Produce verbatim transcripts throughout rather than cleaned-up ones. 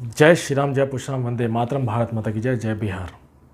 जय श्री राम, जय पुष्पराम, वंदे मातरम, भारत माता की जय, जय बिहार।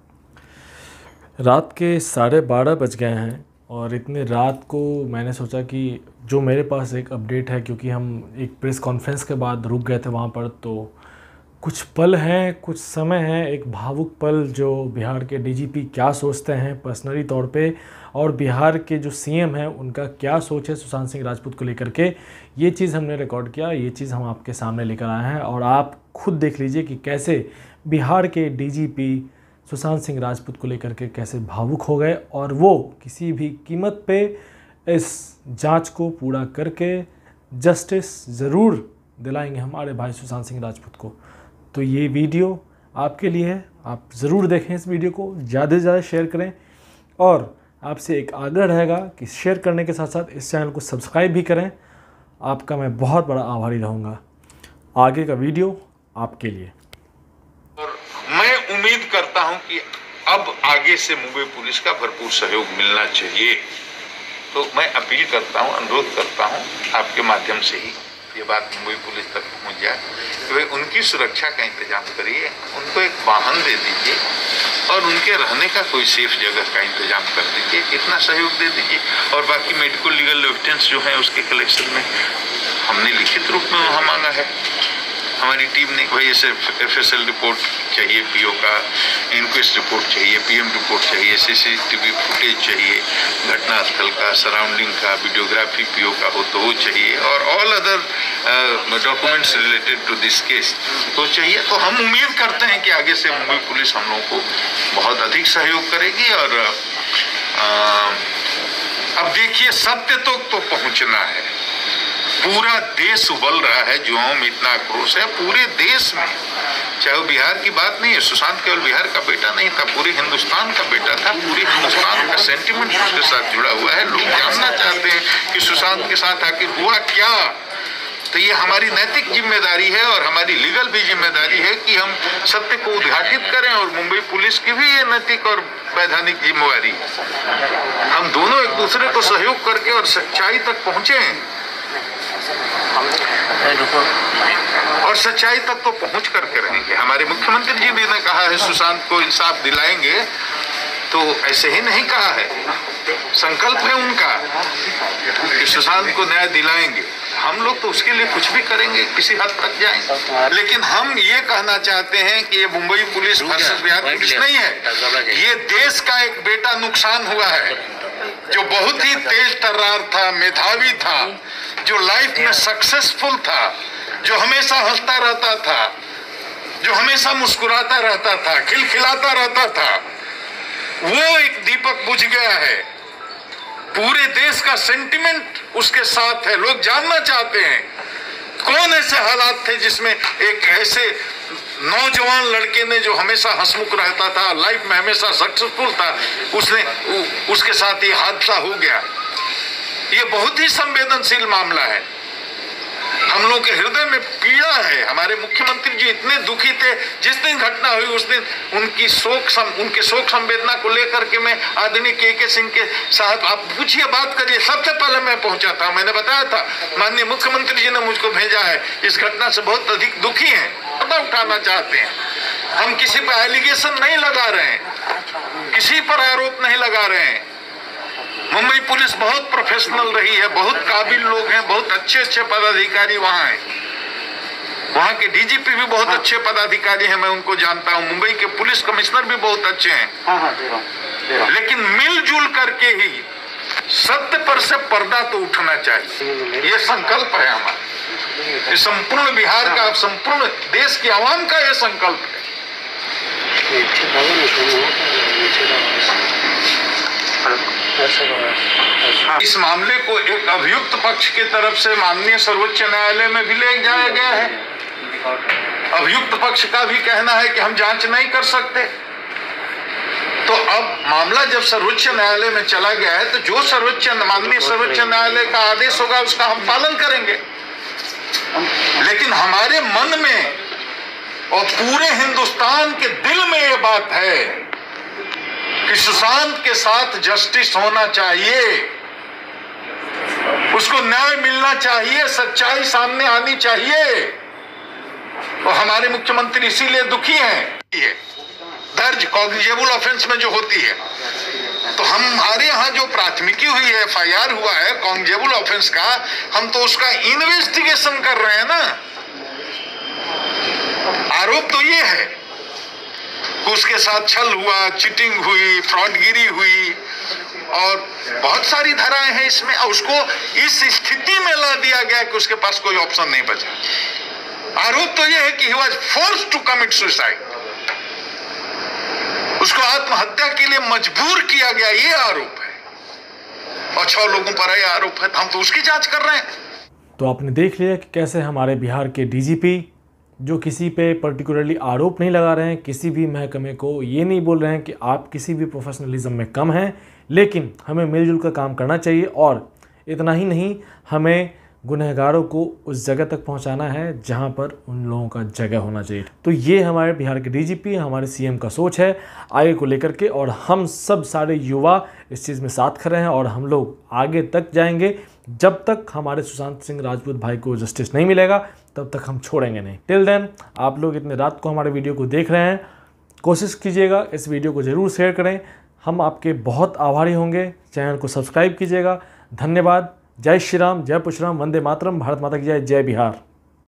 रात के साढ़े बारह बज गए हैं और इतनी रात को मैंने सोचा कि जो मेरे पास एक अपडेट है, क्योंकि हम एक प्रेस कॉन्फ्रेंस के बाद रुक गए थे वहाँ पर, तो कुछ पल हैं, कुछ समय है, एक भावुक पल जो बिहार के डीजीपी क्या सोचते हैं पर्सनली तौर पे, और बिहार के जो सीएम हैं उनका क्या सोच है सुशांत सिंह राजपूत को लेकर के। ये चीज़ हमने रिकॉर्ड किया, ये चीज़ हम आपके सामने लेकर आए हैं और आप खुद देख लीजिए कि कैसे बिहार के डीजीपी सुशांत सिंह राजपूत को लेकर के कैसे भावुक हो गए और वो किसी भी कीमत पे इस जांच को पूरा करके जस्टिस ज़रूर दिलाएंगे हमारे भाई सुशांत सिंह राजपूत को। तो ये वीडियो आपके लिए है, आप ज़रूर देखें इस वीडियो को, ज़्यादा से ज़्यादा शेयर करें और आपसे एक आग्रह रहेगा कि शेयर करने के साथ साथ इस चैनल को सब्सक्राइब भी करें। आपका मैं बहुत बड़ा आभारी रहूँगा। आगे का वीडियो आपके लिए। और मैं उम्मीद करता हूं कि अब आगे से मुंबई पुलिस का भरपूर सहयोग मिलना चाहिए। तो मैं अपील करता हूं, अनुरोध करता हूं आपके माध्यम से ही ये बात मुंबई पुलिस तक पहुंच जाए कि भाई उनकी सुरक्षा का इंतजाम करिए, उनको एक वाहन दे दीजिए और उनके रहने का कोई सेफ जगह का इंतजाम कर दीजिए, इतना सहयोग दे दीजिए। और बाकी मेडिकल लीगल एविडेंस जो है उसके कलेक्शन में हमने लिखित रूप में वहाँ मांगा है। हमारी टीम ने भाई ऐसे एफ एस एल रिपोर्ट चाहिए, पीओ का इंक्वेस्ट रिपोर्ट चाहिए, पीएम रिपोर्ट चाहिए, सीसीटीवी फुटेज चाहिए, घटनास्थल का, सराउंडिंग का, वीडियोग्राफी पीओ का हो तो वो चाहिए, और all other documents related to this case तो चाहिए। तो हम उम्मीद करते हैं कि आगे से मुंबई पुलिस हम लोगों को बहुत अधिक सहयोग करेगी। और आ, अब देखिए, सत्य तो, तो पहुंचना है। पूरा देश उबल रहा है, युवाओं में इतना आक्रोश है पूरे देश में। चाहे वो बिहार की बात नहीं है, सुशांत केवल बिहार का बेटा नहीं था, पूरे हिंदुस्तान का बेटा था। पूरे हिंदुस्तान का सेंटिमेंट उसके साथ जुड़ा हुआ है। लोग जानना चाहते हैं कि सुशांत के साथ आखिर हुआ क्या। तो ये हमारी नैतिक जिम्मेदारी है और हमारी लीगल भी जिम्मेदारी है कि हम सत्य को उद्घाटित करें, और मुंबई पुलिस की भी ये नैतिक और वैधानिक जिम्मेवारी है। हम दोनों एक दूसरे को सहयोग करके और सच्चाई तक पहुंचे, और सच्चाई तक तो पहुंच करके रहेंगे। हमारे मुख्यमंत्री जी भी ने कहा है सुशांत को इंसाफ दिलाएंगे, तो ऐसे ही नहीं कहा है, संकल्प है उनका कि सुशांत को न्याय दिलाएंगे। हम लोग तो उसके लिए कुछ भी करेंगे, किसी हद तक जाएंगे। लेकिन हम ये कहना चाहते हैं कि ये Mumbai police versus Bihar police नहीं है, ये देश का एक बेटा नुकसान हुआ है जो बहुत ही तेज तर्रार था, मेधावी था, जो लाइफ में सक्सेसफुल था, जो हमेशा हंसता रहता था, जो हमेशा मुस्कुराता रहता था, खिलखिलाता रहता था। वो एक दीपक बुझ गया है। पूरे देश का सेंटिमेंट उसके साथ है। लोग जानना चाहते हैं कौन ऐसे हालात थे जिसमें एक ऐसे नौजवान लड़के ने जो हमेशा हंसमुख रहता था, लाइफ में हमेशा सक्सेसफुल था, उसने उसके साथ ये हादसा हो गया। ये बहुत ही संवेदनशील मामला है। हम लोग के हृदय में पीड़ा है। हमारे मुख्यमंत्री जी इतने दुखी थे जिस दिन घटना हुई, उस दिन उनकी शोक सम, उनके शोक संवेदना को लेकर के मैं आदरणीय के के सिंह के साथ, आप पूछिए, बात करिए, सबसे पहले मैं पहुंचा था। मैंने बताया था माननीय मुख्यमंत्री जी ने मुझको भेजा है, इस घटना से बहुत अधिक दुखी हैं, पर्दा उठाना चाहते हैं। हम किसी पर एलिगेशन नहीं लगा रहे हैं, किसी पर आरोप नहीं लगा रहे हैं। मुंबई पुलिस बहुत प्रोफेशनल रही है, बहुत काबिल लोग हैं, बहुत अच्छे अच्छे पदाधिकारी वहाँ हैं। वहाँ के डीजीपी भी बहुत अच्छे पदाधिकारी हैं, मैं उनको जानता हूँ। मुंबई के पुलिस कमिश्नर भी बहुत अच्छे हैं। लेकिन मिलजुल करके ही सत्य पर से पर्दा तो उठना चाहिए। ये संकल्प है हमारा, ये संपूर्ण बिहार का, संपूर्ण देश की आवाम का ये संकल्प है। इस मामले को एक अभियुक्त पक्ष की तरफ से माननीय सर्वोच्च न्यायालय में भी ले जाया गया है। अभियुक्त पक्ष का भी कहना है कि हम जांच नहीं कर सकते। तो अब मामला जब सर्वोच्च न्यायालय में चला गया है, तो जो सर्वोच्च माननीय सर्वोच्च न्यायालय का आदेश होगा उसका हम पालन करेंगे। लेकिन हमारे मन में और पूरे हिंदुस्तान के दिल में ये बात है कि सुशांत के साथ जस्टिस होना चाहिए, उसको न्याय मिलना चाहिए, सच्चाई सामने आनी चाहिए। और हमारे मुख्यमंत्री इसीलिए दुखी हैं। ये दर्ज कॉग्निजेबल ऑफेंस में जो होती है, तो हम हमारे यहाँ जो प्राथमिकी हुई है, एफ आई आर हुआ है कॉग्निजेबल ऑफेंस का, हम तो उसका इन्वेस्टिगेशन कर रहे हैं ना। आरोप तो ये है कि उसके साथ छल हुआ, चीटिंग हुई, फ्रॉडगिरी हुई और बहुत सारी धाराएं हैं इसमें। और उसको इस स्थिति में ला दिया गया कि उसके पास कोई ऑप्शन नहीं बचा। आरोप तो यह है कि he was forced to commit suicide, उसको आत्महत्या के लिए मजबूर किया गया, ये आरोप है। और छह लोगों पर यह आरोप है, हम तो उसकी जांच कर रहे हैं। तो आपने देख लिया कि कैसे हमारे बिहार के डी जी पी जो किसी पे पर्टिकुलरली आरोप नहीं लगा रहे हैं, किसी भी महकमे को ये नहीं बोल रहे हैं कि आप किसी भी प्रोफेशनलिज्म में कम हैं, लेकिन हमें मिलजुल कर काम करना चाहिए। और इतना ही नहीं, हमें गुनहगारों को उस जगह तक पहुंचाना है जहां पर उन लोगों का जगह होना चाहिए। तो ये हमारे बिहार के डी जी पी, हमारे सी एम का सोच है आगे को लेकर के, और हम सब सारे युवा इस चीज़ में साथ खड़े हैं और हम लोग आगे तक जाएंगे। जब तक हमारे सुशांत सिंह राजपूत भाई को जस्टिस नहीं मिलेगा तब तक हम छोड़ेंगे नहीं। टिल देन, आप लोग इतने रात को हमारे वीडियो को देख रहे हैं, कोशिश कीजिएगा इस वीडियो को ज़रूर शेयर करें, हम आपके बहुत आभारी होंगे। चैनल को सब्सक्राइब कीजिएगा। धन्यवाद। जय श्री राम, जय परशुराम, वंदे मातरम, भारत माता की जय, जय बिहार।